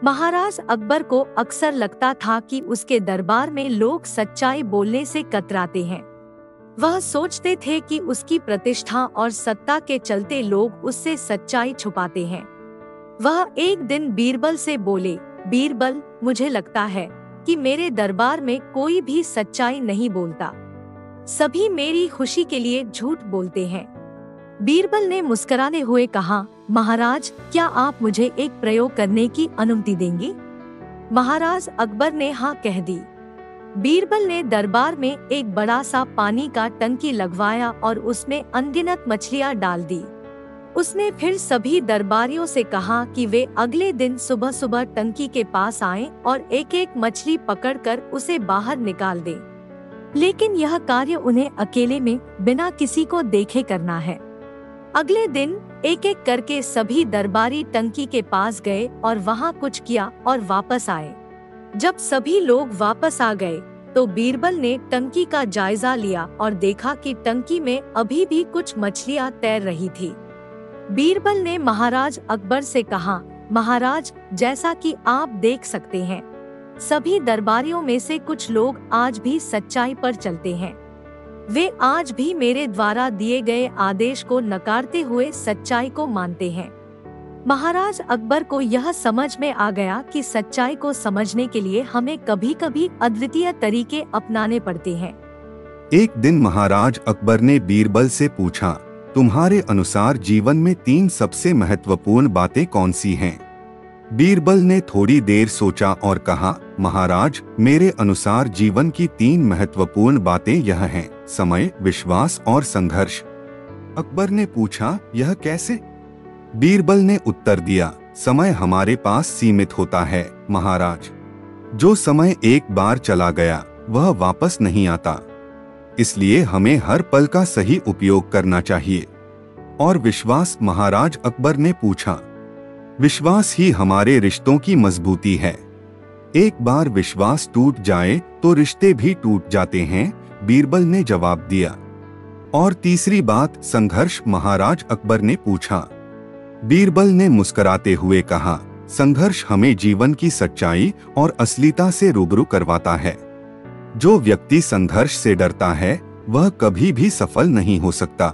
महाराज अकबर को अक्सर लगता था कि उसके दरबार में लोग सच्चाई बोलने से कतराते हैं। वह सोचते थे कि उसकी प्रतिष्ठा और सत्ता के चलते लोग उससे सच्चाई छुपाते हैं। वह एक दिन बीरबल से बोले, बीरबल, मुझे लगता है कि मेरे दरबार में कोई भी सच्चाई नहीं बोलता। सभी मेरी खुशी के लिए झूठ बोलते हैं। बीरबल ने मुस्कुराते हुए कहा, महाराज, क्या आप मुझे एक प्रयोग करने की अनुमति देंगे? महाराज अकबर ने हाँ कह दी। बीरबल ने दरबार में एक बड़ा सा पानी का टंकी लगवाया और उसमें अनगिनत मछलियां डाल दी। उसने फिर सभी दरबारियों से कहा कि वे अगले दिन सुबह सुबह टंकी के पास आएं और एक एक मछली पकड़कर उसे बाहर निकाल दें। लेकिन यह कार्य उन्हें अकेले में बिना किसी को देखे करना है। अगले दिन एक एक करके सभी दरबारी टंकी के पास गए और वहां कुछ किया और वापस आए। जब सभी लोग वापस आ गए तो बीरबल ने टंकी का जायजा लिया और देखा कि टंकी में अभी भी कुछ मछलियां तैर रही थी। बीरबल ने महाराज अकबर से कहा, महाराज, जैसा कि आप देख सकते हैं, सभी दरबारियों में से कुछ लोग आज भी सच्चाई पर चलते हैं। वे आज भी मेरे द्वारा दिए गए आदेश को नकारते हुए सच्चाई को मानते हैं। महाराज अकबर को यह समझ में आ गया कि सच्चाई को समझने के लिए हमें कभी कभी अद्वितीय तरीके अपनाने पड़ते हैं। एक दिन महाराज अकबर ने बीरबल से पूछा, तुम्हारे अनुसार जीवन में 3 सबसे महत्वपूर्ण बातें कौन सी हैं? बीरबल ने थोड़ी देर सोचा और कहा, महाराज, मेरे अनुसार जीवन की 3 महत्वपूर्ण बातें यह हैं: समय, विश्वास और संघर्ष। अकबर ने पूछा, यह कैसे? बीरबल ने उत्तर दिया, समय हमारे पास सीमित होता है महाराज। जो समय एक बार चला गया वह वापस नहीं आता, इसलिए हमें हर पल का सही उपयोग करना चाहिए। और विश्वास? महाराज अकबर ने पूछा। विश्वास ही हमारे रिश्तों की मजबूती है। एक बार विश्वास टूट जाए तो रिश्ते भी टूट जाते हैं, बीरबल ने जवाब दिया। और तीसरी बात, संघर्ष? महाराज अकबर ने पूछा। बीरबल ने मुस्कुराते हुए कहा, संघर्ष हमें जीवन की सच्चाई और असलियता से रूबरू करवाता है। जो व्यक्ति संघर्ष से डरता है वह कभी भी सफल नहीं हो सकता।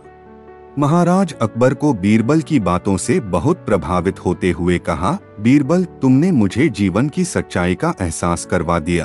महाराज अकबर को बीरबल की बातों से बहुत प्रभावित होते हुए कहा, बीरबल, तुमने मुझे जीवन की सच्चाई का एहसास करवा दिया।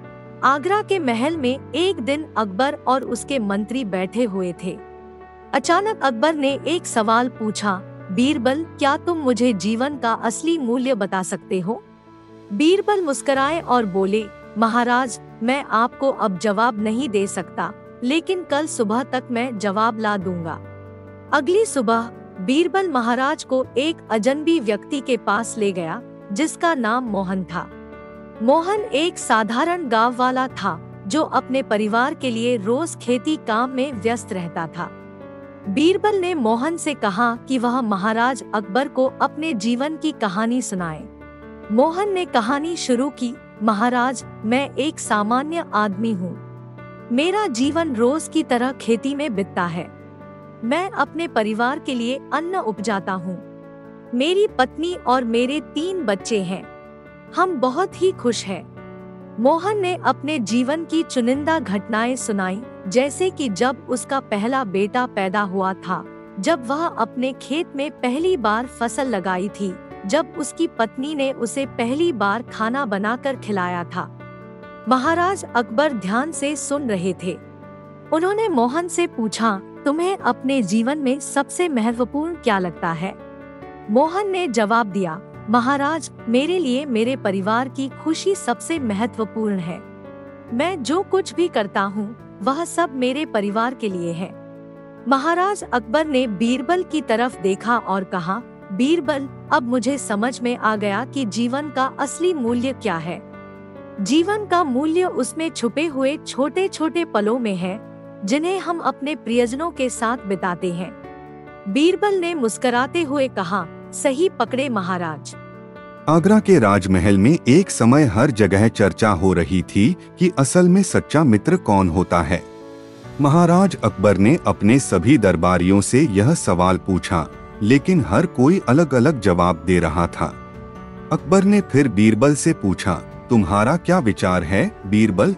आगरा के महल में एक दिन अकबर और उसके मंत्री बैठे हुए थे। अचानक अकबर ने एक सवाल पूछा, बीरबल, क्या तुम मुझे जीवन का असली मूल्य बता सकते हो? बीरबल मुस्कुराए और बोले, महाराज, मैं आपको अब जवाब नहीं दे सकता, लेकिन कल सुबह तक मैं जवाब ला दूंगा। अगली सुबह बीरबल महाराज को एक अजनबी व्यक्ति के पास ले गया जिसका नाम मोहन था। मोहन एक साधारण गांव वाला था जो अपने परिवार के लिए रोज खेती काम में व्यस्त रहता था। बीरबल ने मोहन से कहा कि वह महाराज अकबर को अपने जीवन की कहानी सुनाए। मोहन ने कहानी शुरू की, महाराज, मैं एक सामान्य आदमी हूँ। मेरा जीवन रोज की तरह खेती में बीतता है। मैं अपने परिवार के लिए अन्न उपजाता हूँ। मेरी पत्नी और मेरे 3 बच्चे हैं। हम बहुत ही खुश हैं। मोहन ने अपने जीवन की चुनिंदा घटनाएं सुनाई, जैसे कि जब उसका पहला बेटा पैदा हुआ था, जब वह अपने खेत में पहली बार फसल लगाई थी, जब उसकी पत्नी ने उसे पहली बार खाना बनाकर खिलाया था। महाराज अकबर ध्यान से सुन रहे थे। उन्होंने मोहन से पूछा, तुम्हें अपने जीवन में सबसे महत्वपूर्ण क्या लगता है? मोहन ने जवाब दिया, महाराज, मेरे लिए मेरे परिवार की खुशी सबसे महत्वपूर्ण है। मैं जो कुछ भी करता हूँ वह सब मेरे परिवार के लिए है। महाराज अकबर ने बीरबल की तरफ देखा और कहा, बीरबल, अब मुझे समझ में आ गया कि जीवन का असली मूल्य क्या है। जीवन का मूल्य उसमें छुपे हुए छोटे छोटे पलों में है जिन्हें हम अपने प्रियजनों के साथ बिताते हैं। बीरबल ने मुस्कुराते हुए कहा, सही पकड़े महाराज। आगरा के राजमहल में एक समय हर जगह चर्चा हो रही थी कि असल में सच्चा मित्र कौन होता है। महाराज अकबर ने अपने सभी दरबारियों से यह सवाल पूछा, लेकिन हर कोई अलग अलग जवाब दे रहा था। अकबर ने फिर बीरबल से पूछा, तुम्हारा क्या विचार है बीरबल?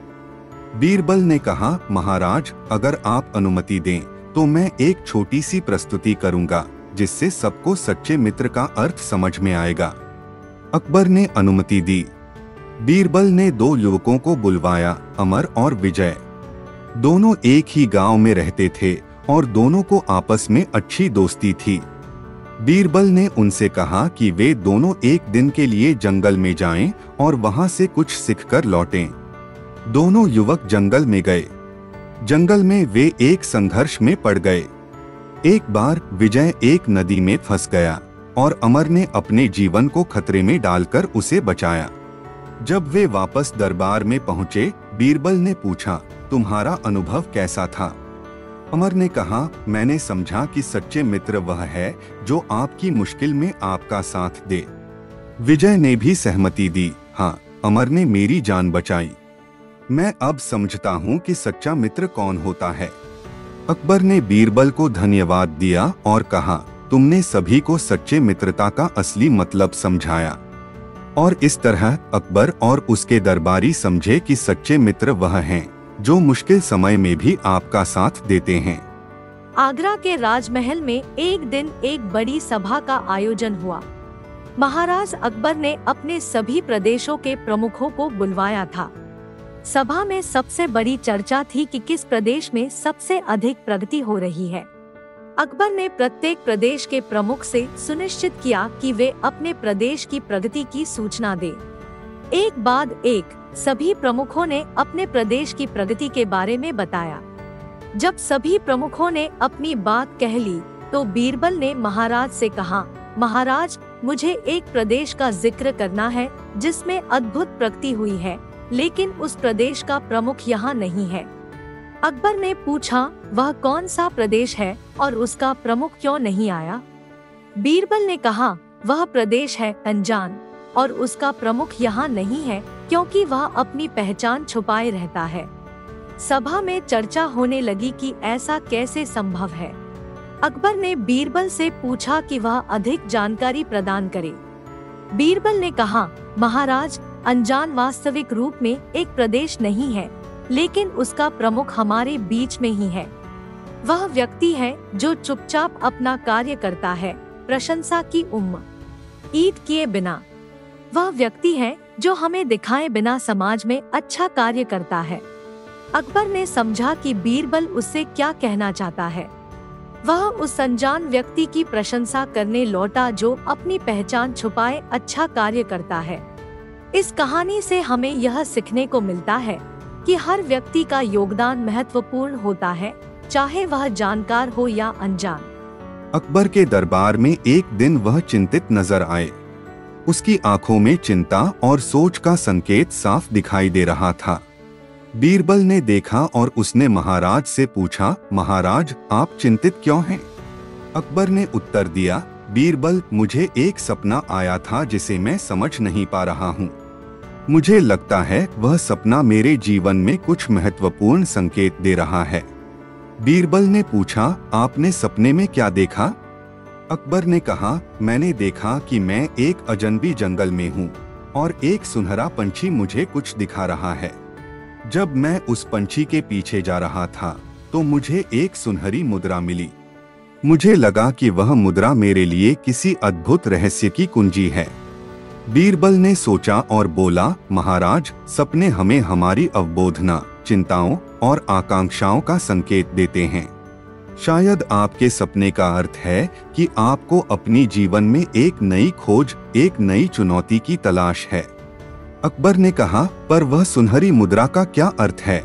बीरबल ने कहा, महाराज, अगर आप अनुमति दें तो मैं एक छोटी सी प्रस्तुति करूंगा जिससे सबको सच्चे मित्र का अर्थ समझ में आएगा। अकबर ने अनुमति दी। बीरबल ने दो युवकों को बुलवाया, अमर और विजय। दोनों एक ही गांव में रहते थे और दोनों को आपस में अच्छी दोस्ती थी। बीरबल ने उनसे कहा कि वे दोनों एक दिन के लिए जंगल में जाएं और वहां से कुछ सीखकर लौटें। दोनों युवक जंगल में गए। जंगल में वे एक संघर्ष में पड़ गए। एक बार विजय एक नदी में फंस गया और अमर ने अपने जीवन को खतरे में डालकर उसे बचाया। जब वे वापस दरबार में पहुंचे, बीरबल ने पूछा, तुम्हारा अनुभव कैसा था? अमर ने कहा, मैंने समझा कि सच्चे मित्र वह है जो आपकी मुश्किल में आपका साथ दे। विजय ने भी सहमति दी, हाँ, अमर ने मेरी जान बचाई। मैं अब समझता हूँ कि सच्चा मित्र कौन होता है। अकबर ने बीरबल को धन्यवाद दिया और कहा, तुमने सभी को सच्चे मित्रता का असली मतलब समझाया। और इस तरह अकबर और उसके दरबारी समझे कि सच्चे मित्र वह हैं जो मुश्किल समय में भी आपका साथ देते हैं। आगरा के राजमहल में एक दिन एक बड़ी सभा का आयोजन हुआ। महाराज अकबर ने अपने सभी प्रदेशों के प्रमुखों को बुलवाया था। सभा में सबसे बड़ी चर्चा थी कि किस प्रदेश में सबसे अधिक प्रगति हो रही है। अकबर ने प्रत्येक प्रदेश के प्रमुख से सुनिश्चित किया कि वे अपने प्रदेश की प्रगति की सूचना दें। एक बाद एक सभी प्रमुखों ने अपने प्रदेश की प्रगति के बारे में बताया। जब सभी प्रमुखों ने अपनी बात कह ली तो बीरबल ने महाराज से कहा, महाराज, मुझे एक प्रदेश का जिक्र करना है जिसमें अद्भुत प्रगति हुई है, लेकिन उस प्रदेश का प्रमुख यहाँ नहीं है। अकबर ने पूछा, वह कौन सा प्रदेश है और उसका प्रमुख क्यों नहीं आया? बीरबल ने कहा, वह प्रदेश है अंजान और उसका प्रमुख यहाँ नहीं है क्योंकि वह अपनी पहचान छुपाए रहता है। सभा में चर्चा होने लगी कि ऐसा कैसे संभव है। अकबर ने बीरबल से पूछा कि वह अधिक जानकारी प्रदान करे। बीरबल ने कहा, महाराज, अंजान वास्तविक रूप में एक प्रदेश नहीं है, लेकिन उसका प्रमुख हमारे बीच में ही है। वह व्यक्ति है जो चुपचाप अपना कार्य करता है, प्रशंसा की उम्मीद किए बिना। वह व्यक्ति है जो हमें दिखाए बिना समाज में अच्छा कार्य करता है। अकबर ने समझा कि बीरबल उससे क्या कहना चाहता है। वह उस अनजान व्यक्ति की प्रशंसा करने लौटा जो अपनी पहचान छुपाए अच्छा कार्य करता है। इस कहानी से हमें यह सीखने को मिलता है कि हर व्यक्ति का योगदान महत्वपूर्ण होता है, चाहे वह जानकार हो या अनजान। अकबर के दरबार में एक दिन वह चिंतित नजर आए। उसकी आंखों में चिंता और सोच का संकेत साफ दिखाई दे रहा था। बीरबल ने देखा और उसने महाराज से पूछा, महाराज, आप चिंतित क्यों हैं? अकबर ने उत्तर दिया, बीरबल, मुझे एक सपना आया था जिसे मैं समझ नहीं पा रहा हूँ। मुझे लगता है वह सपना मेरे जीवन में कुछ महत्वपूर्ण संकेत दे रहा है। बीरबल ने पूछा, आपने सपने में क्या देखा? अकबर ने कहा, मैंने देखा कि मैं एक अजनबी जंगल में हूँ और एक सुनहरा पंछी मुझे कुछ दिखा रहा है। जब मैं उस पंछी के पीछे जा रहा था तो मुझे एक सुनहरी मुद्रा मिली। मुझे लगा कि वह मुद्रा मेरे लिए किसी अद्भुत रहस्य की कुंजी है। बीरबल ने सोचा और बोला, महाराज, सपने हमें हमारी अवबोधना, चिंताओं और आकांक्षाओं का संकेत देते हैं। शायद आपके सपने का अर्थ है कि आपको अपनी जीवन में एक नई खोज, एक नई चुनौती की तलाश है। अकबर ने कहा, पर वह सुनहरी मुद्रा का क्या अर्थ है?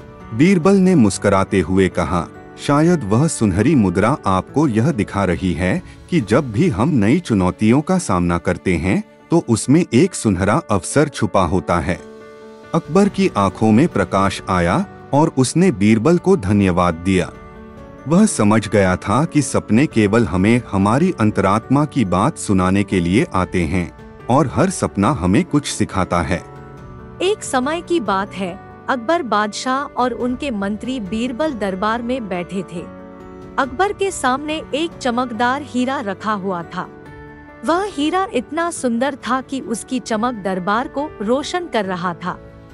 बीरबल ने मुस्कुराते हुए कहा, शायद वह सुनहरी मुद्रा आपको यह दिखा रही है कि जब भी हम नई चुनौतियों का सामना करते हैं तो उसमें एक सुनहरा अवसर छुपा होता है। अकबर की आंखों में प्रकाश आया और उसने बीरबल को धन्यवाद दिया। वह समझ गया था कि सपने केवल हमें हमारी अंतरात्मा की बात सुनाने के लिए आते हैं और हर सपना हमें कुछ सिखाता है। एक समय की बात है, अकबर बादशाह और उनके मंत्री बीरबल दरबार में बैठे थे। अकबर के सामने एक चमकदार हीरा रखा हुआ था। वह हीरा इतना सुंदर था कि उसकी चमक दरबार को रोशन कर रहा था।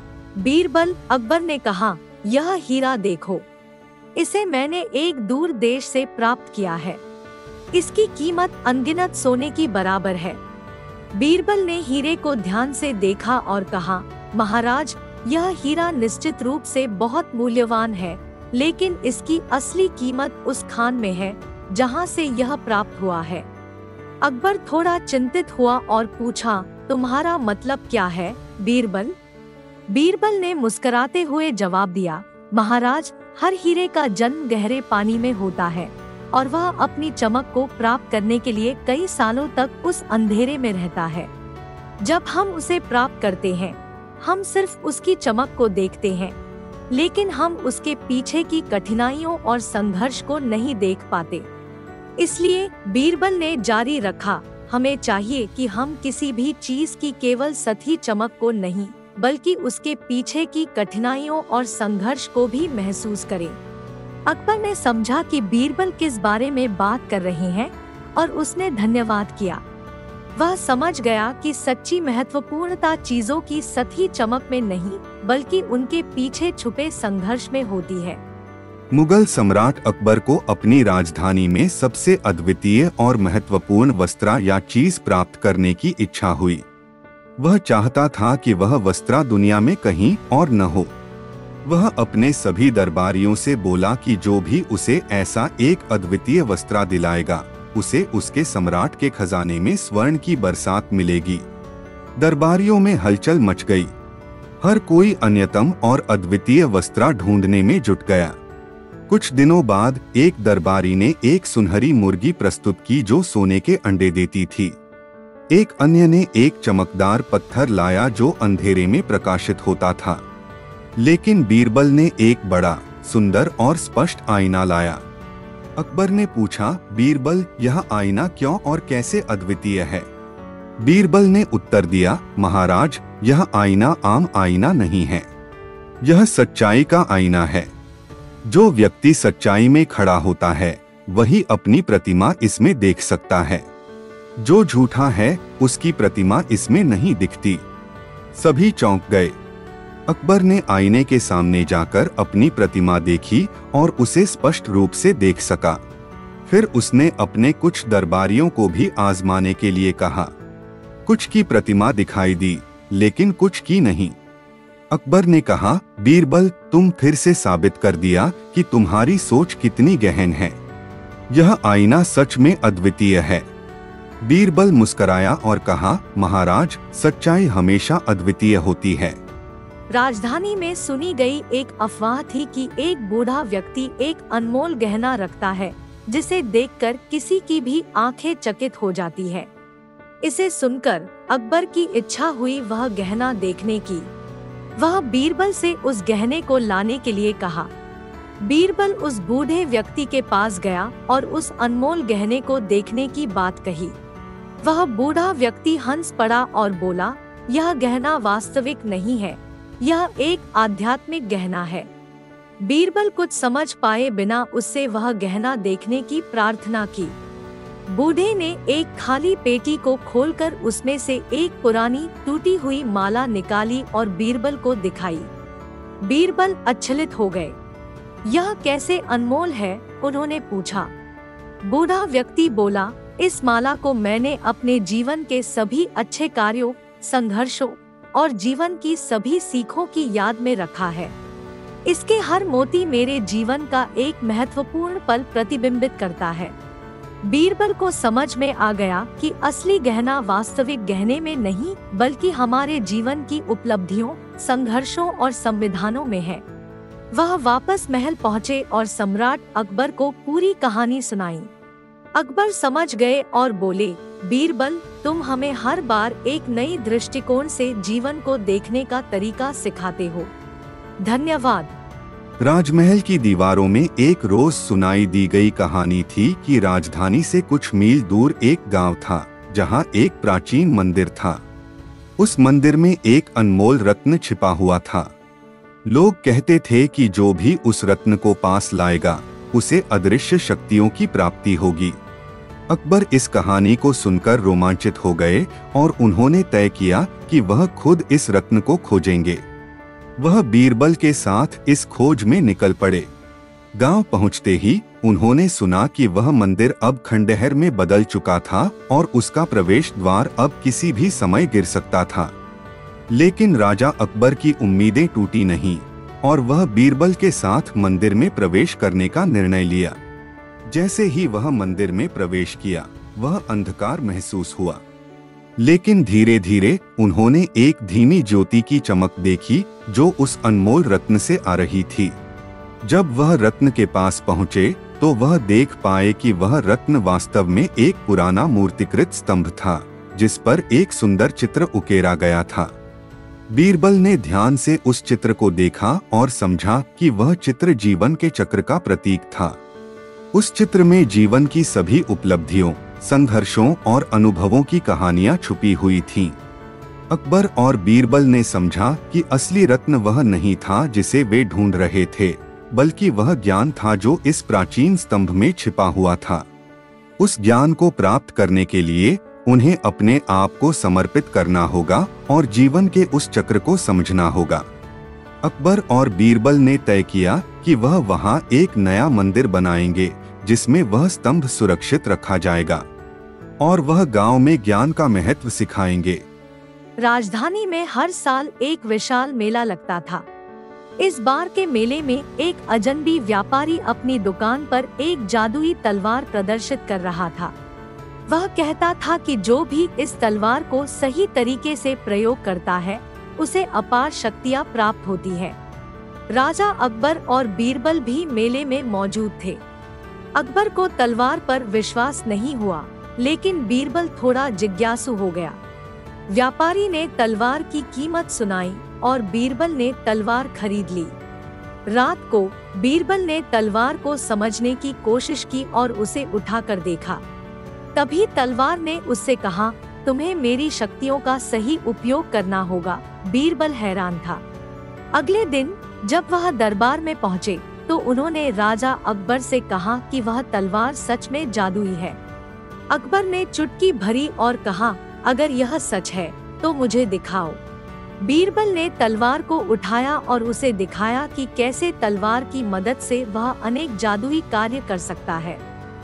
बीरबल, अकबर ने कहा, यह हीरा देखो, इसे मैंने एक दूर देश से प्राप्त किया है। इसकी कीमत अनगिनत सोने की बराबर है। बीरबल ने हीरे को ध्यान से देखा और कहा, महाराज, यह हीरा निश्चित रूप से बहुत मूल्यवान है, लेकिन इसकी असली कीमत उस खान में है जहां से यह प्राप्त हुआ है। अकबर थोड़ा चिंतित हुआ और पूछा, तुम्हारा मतलब क्या है बीरबल? बीरबल ने मुस्कुराते हुए जवाब दिया, महाराज, हर हीरे का जन्म गहरे पानी में होता है और वह अपनी चमक को प्राप्त करने के लिए कई सालों तक उस अंधेरे में रहता है। जब हम उसे प्राप्त करते हैं, हम सिर्फ उसकी चमक को देखते हैं, लेकिन हम उसके पीछे की कठिनाइयों और संघर्ष को नहीं देख पाते। इसलिए बीरबल ने जारी रखा, हमें चाहिए कि हम किसी भी चीज की केवल सतही चमक को नहीं, बल्कि उसके पीछे की कठिनाइयों और संघर्ष को भी महसूस करें। अकबर ने समझा कि बीरबल किस बारे में बात कर रहे हैं और उसने धन्यवाद किया। वह समझ गया कि सच्ची महत्वपूर्णता चीजों की सतही चमक में नहीं, बल्कि उनके पीछे छुपे संघर्ष में होती है। मुगल सम्राट अकबर को अपनी राजधानी में सबसे अद्वितीय और महत्वपूर्ण वस्त्रा या चीज प्राप्त करने की इच्छा हुई। वह चाहता था कि वह वस्त्रा दुनिया में कहीं और न हो। वह अपने सभी दरबारियों से बोला कि जो भी उसे ऐसा एक अद्वितीय वस्त्रा दिलाएगा, उसे उसके सम्राट के खजाने में स्वर्ण की बरसात मिलेगी। दरबारियों में हलचल मच गई। हर कोई अन्यतम और अद्वितीय वस्त्रा ढूंढने में जुट गया। कुछ दिनों बाद एक दरबारी ने एक सुनहरी मुर्गी प्रस्तुत की जो सोने के अंडे देती थी। एक अन्य ने एक चमकदार पत्थर लाया जो अंधेरे में प्रकाशित होता था। लेकिन बीरबल ने एक बड़ा, सुंदर और स्पष्ट आईना लाया। अकबर ने पूछा, बीरबल, यह आईना क्यों और कैसे अद्वितीय है? बीरबल ने उत्तर दिया, महाराज, यह आईना आम आईना नहीं है। यह सच्चाई का आईना है। जो व्यक्ति सच्चाई में खड़ा होता है, वही अपनी प्रतिमा इसमें देख सकता है। जो झूठा है, उसकी प्रतिमा इसमें नहीं दिखती। सभी चौंक गए। अकबर ने आईने के सामने जाकर अपनी प्रतिमा देखी और उसे स्पष्ट रूप से देख सका। फिर उसने अपने कुछ दरबारियों को भी आजमाने के लिए कहा। कुछ की प्रतिमा दिखाई दी, लेकिन कुछ की नहीं। अकबर ने कहा, बीरबल, तुम फिर से साबित कर दिया कि तुम्हारी सोच कितनी गहन है। यह आईना सच में अद्वितीय है। बीरबल मुस्कुराया और कहा, महाराज, सच्चाई हमेशा अद्वितीय होती है। राजधानी में सुनी गई एक अफवाह थी कि एक बूढ़ा व्यक्ति एक अनमोल गहना रखता है, जिसे देखकर किसी की भी आंखें चकित हो जाती है। इसे सुनकर अकबर की इच्छा हुई वह गहना देखने की। वह बीरबल से उस गहने को लाने के लिए कहा। बीरबल उस बूढ़े व्यक्ति के पास गया और उस अनमोल गहने को देखने की बात कही। वह बूढ़ा व्यक्ति हंस पड़ा और बोला, यह गहना वास्तविक नहीं है, यह एक आध्यात्मिक गहना है। बीरबल कुछ समझ पाए बिना उससे वह गहना देखने की प्रार्थना की। बूढ़े ने एक खाली पेटी को खोलकर उसमें से एक पुरानी टूटी हुई माला निकाली और बीरबल को दिखाई। बीरबल अचंभित हो गए। यह कैसे अनमोल है? उन्होंने पूछा। बूढ़ा व्यक्ति बोला, इस माला को मैंने अपने जीवन के सभी अच्छे कार्यों, संघर्षों और जीवन की सभी सीखों की याद में रखा है। इसके हर मोती मेरे जीवन का एक महत्वपूर्ण पल प्रतिबिंबित करता है। बीरबल को समझ में आ गया कि असली गहना वास्तविक गहने में नहीं, बल्कि हमारे जीवन की उपलब्धियों, संघर्षों और संविधानों में है। वह वापस महल पहुँचे और सम्राट अकबर को पूरी कहानी सुनाई। अकबर समझ गए और बोले, बीरबल, तुम हमें हर बार एक नई दृष्टिकोण से जीवन को देखने का तरीका सिखाते हो। धन्यवाद। राजमहल की दीवारों में एक रोज सुनाई दी गई कहानी थी कि राजधानी से कुछ मील दूर एक गांव था, जहां एक प्राचीन मंदिर था। उस मंदिर में एक अनमोल रत्न छिपा हुआ था। लोग कहते थे कि जो भी उस रत्न को पास लाएगा, उसे अदृश्य शक्तियों की प्राप्ति होगी। अकबर इस कहानी को सुनकर रोमांचित हो गए और उन्होंने तय किया कि वह खुद इस रत्न को खोजेंगे। वह बीरबल के साथ इस खोज में निकल पड़े। गांव पहुंचते ही उन्होंने सुना कि वह मंदिर अब खंडहर में बदल चुका था और उसका प्रवेश द्वार अब किसी भी समय गिर सकता था। लेकिन राजा अकबर की उम्मीदें टूटी नहीं और वह बीरबल के साथ मंदिर में प्रवेश करने का निर्णय लिया। जैसे ही वह मंदिर में प्रवेश किया, वह अंधकार महसूस हुआ, लेकिन धीरे धीरे उन्होंने एक धीमी ज्योति की चमक देखी जो उस अनमोल रत्न से आ रही थी। जब वह रत्न के पास पहुंचे तो वह देख पाए कि वह रत्न वास्तव में एक पुराना मूर्तिकृत स्तंभ था जिस पर एक सुंदर चित्र उकेरा गया था। बीरबल ने ध्यान से उस चित्र को देखा और समझा कि वह चित्र जीवन के चक्र का प्रतीक था। उस चित्र में जीवन की सभी उपलब्धियों, संघर्षों और अनुभवों की कहानियां छुपी हुई थीं। अकबर और बीरबल ने समझा कि असली रत्न वह नहीं था जिसे वे ढूंढ रहे थे, बल्कि वह ज्ञान था जो इस प्राचीन स्तंभ में छिपा हुआ था। उस ज्ञान को प्राप्त करने के लिए उन्हें अपने आप को समर्पित करना होगा और जीवन के उस चक्र को समझना होगा। अकबर और बीरबल ने तय किया कि वह वहां एक नया मंदिर बनाएंगे जिसमें वह स्तंभ सुरक्षित रखा जाएगा और वह गांव में ज्ञान का महत्व सिखाएंगे। राजधानी में हर साल एक विशाल मेला लगता था। इस बार के मेले में एक अजनबी व्यापारी अपनी दुकान पर एक जादुई तलवार प्रदर्शित कर रहा था। वह कहता था कि जो भी इस तलवार को सही तरीके से प्रयोग करता है उसे अपार शक्तियां प्राप्त होती है। राजा अकबर और बीरबल भी मेले में मौजूद थे। अकबर को तलवार पर विश्वास नहीं हुआ, लेकिन बीरबल थोड़ा जिज्ञासु हो गया। व्यापारी ने तलवार की कीमत सुनाई और बीरबल ने तलवार खरीद ली। रात को बीरबल ने तलवार को समझने की कोशिश की और उसे उठाकर देखा। तभी तलवार ने उससे कहा, तुम्हें मेरी शक्तियों का सही उपयोग करना होगा। बीरबल हैरान था। अगले दिन जब वह दरबार में पहुँचे तो उन्होंने राजा अकबर से कहा कि वह तलवार सच में जादुई है। अकबर ने चुटकी भरी और कहा, अगर यह सच है तो मुझे दिखाओ। बीरबल ने तलवार को उठाया और उसे दिखाया कि कैसे तलवार की मदद से वह अनेक जादुई कार्य कर सकता है।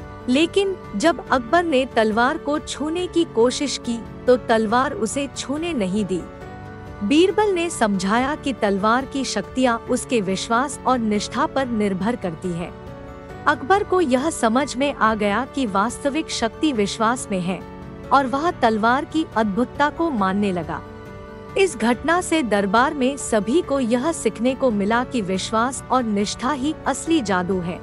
लेकिन जब अकबर ने तलवार को छूने की कोशिश की तो तलवार उसे छूने नहीं दी। बीरबल ने समझाया कि तलवार की शक्तियाँ उसके विश्वास और निष्ठा पर निर्भर करती है। अकबर को यह समझ में आ गया कि वास्तविक शक्ति विश्वास में है और वह तलवार की अद्भुतता को मानने लगा। इस घटना से दरबार में सभी को यह सीखने को मिला कि विश्वास और निष्ठा ही असली जादू है।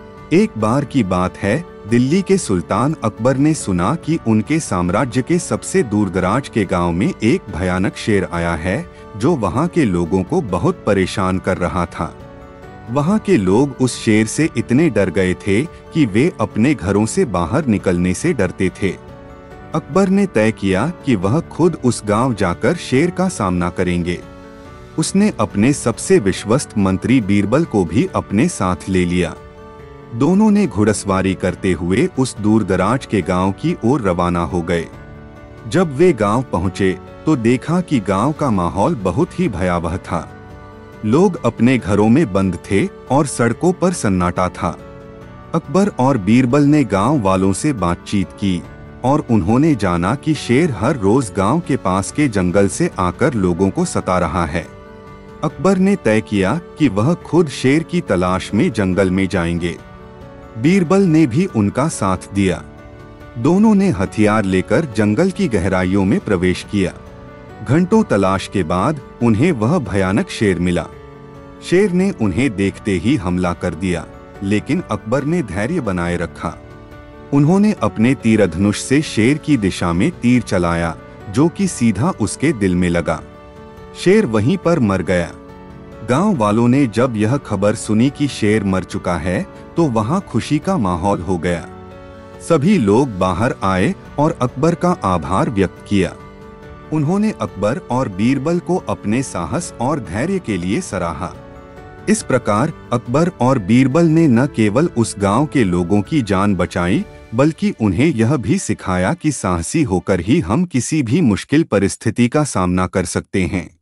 एक बार की बात है, दिल्ली के सुल्तान अकबर ने सुना कि उनके साम्राज्य के सबसे दूरदराज के गांव में एक भयानक शेर आया है जो वहां के लोगों को बहुत परेशान कर रहा था। वहां के लोग उस शेर से इतने डर गए थे कि वे अपने घरों से बाहर निकलने से डरते थे। अकबर ने तय किया कि वह खुद उस गांव जाकर शेर का सामना करेंगे। उसने अपने सबसे विश्वस्त मंत्री बीरबल को भी अपने साथ ले लिया। दोनों ने घुड़सवारी करते हुए उस दूरदराज के गांव की ओर रवाना हो गए। जब वे गांव पहुंचे तो देखा कि गांव का माहौल बहुत ही भयावह था। लोग अपने घरों में बंद थे और सड़कों पर सन्नाटा था। अकबर और बीरबल ने गांव वालों से बातचीत की और उन्होंने जाना कि शेर हर रोज गांव के पास के जंगल से आकर लोगों को सता रहा है। अकबर ने तय किया कि वह खुद शेर की तलाश में जंगल में जाएंगे। बीरबल ने भी उनका साथ दिया। दोनों ने हथियार लेकर जंगल की गहराइयों में प्रवेश किया। घंटों तलाश के बाद उन्हें वह भयानक शेर मिला। शेर ने उन्हें देखते ही हमला कर दिया, लेकिन अकबर ने धैर्य बनाए रखा। उन्होंने अपने तीर धनुष से शेर की दिशा में तीर चलाया, जो कि सीधा उसके दिल में लगा। शेर वहीं पर मर गया। गांव वालों ने जब यह खबर सुनी कि शेर मर चुका है तो वहां खुशी का माहौल हो गया। सभी लोग बाहर आए और अकबर का आभार व्यक्त किया। उन्होंने अकबर और बीरबल को अपने साहस और धैर्य के लिए सराहा। इस प्रकार अकबर और बीरबल ने न केवल उस गांव के लोगों की जान बचाई, बल्कि उन्हें यह भी सिखाया कि साहसी होकर ही हम किसी भी मुश्किल परिस्थिति का सामना कर सकते हैं।